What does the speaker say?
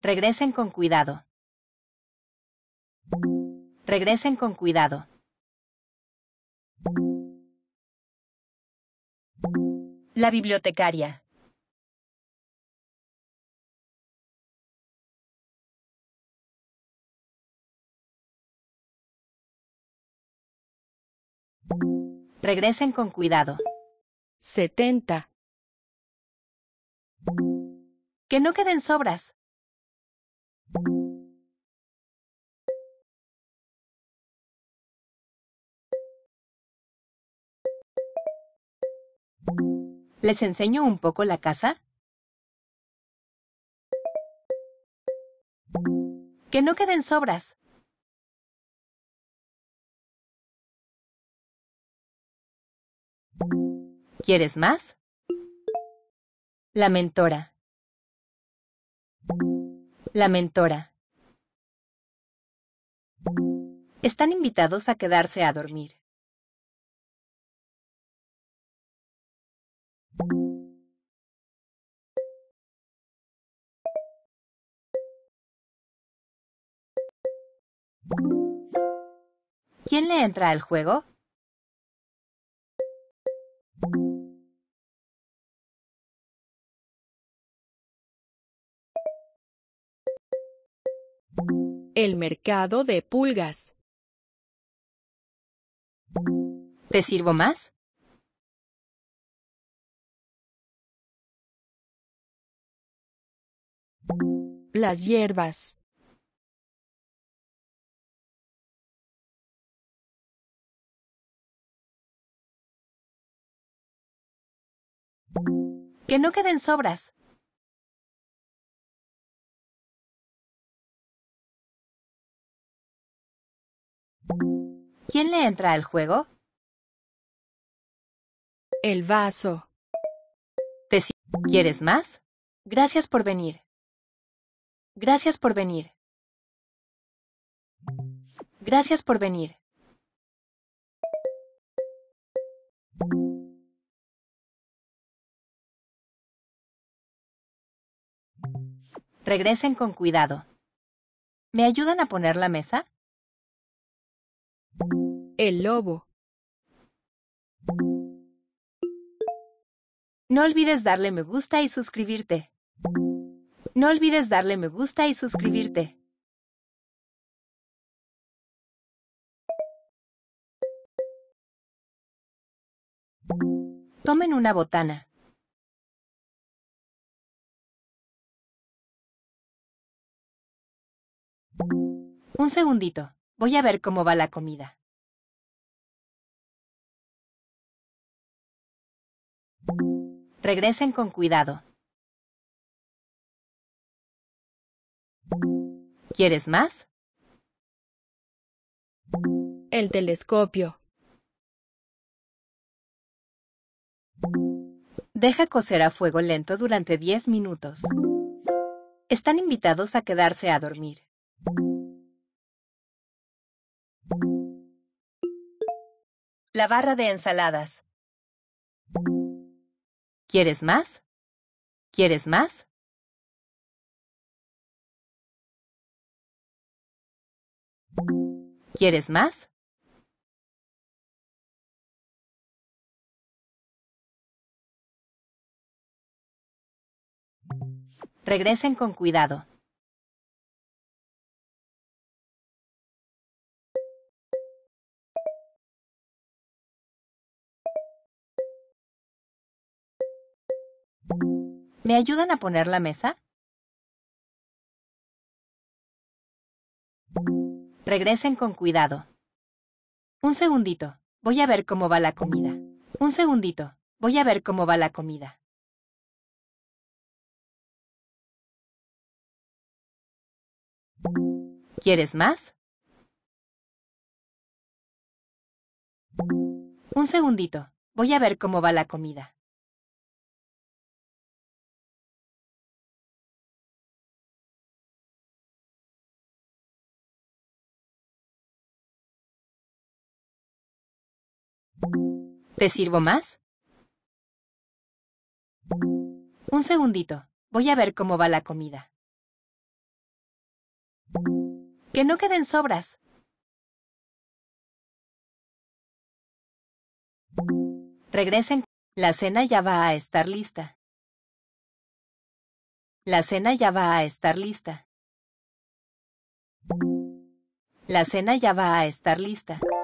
Regresen con cuidado. Regresen con cuidado. La bibliotecaria. Regresen con cuidado. 70, Que no queden sobras. ¿Les enseño un poco la casa? Que no queden sobras. ¿Quieres más? La mentora. La mentora. Están invitados a quedarse a dormir. ¿Quién le entra al juego? el mercado de pulgas. ¿Te sirvo más? Las hierbas. Que no queden sobras. ¿Quién le entra al juego? El vaso. ¿Quieres más? Gracias por venir. Gracias por venir. Gracias por venir. Regresen con cuidado. ¿Me ayudan a poner la mesa? El lobo. No olvides darle me gusta y suscribirte. No olvides darle me gusta y suscribirte. Tomen una botana. Un segundito. Voy a ver cómo va la comida. Regresen con cuidado. ¿Quieres más? El telescopio. Deja cocer a fuego lento durante 10 minutos. Están invitados a quedarse a dormir. La barra de ensaladas. ¿Quieres más? ¿Quieres más? ¿Quieres más? Regresen con cuidado. ¿Me ayudan a poner la mesa? Regresen con cuidado. Un segundito. Voy a ver cómo va la comida. Un segundito. Voy a ver cómo va la comida. ¿Quieres más? Un segundito. Voy a ver cómo va la comida. ¿Te sirvo más? Un segundito. Voy a ver cómo va la comida. Que no queden sobras. Regresen. La cena ya va a estar lista. La cena ya va a estar lista. La cena ya va a estar lista.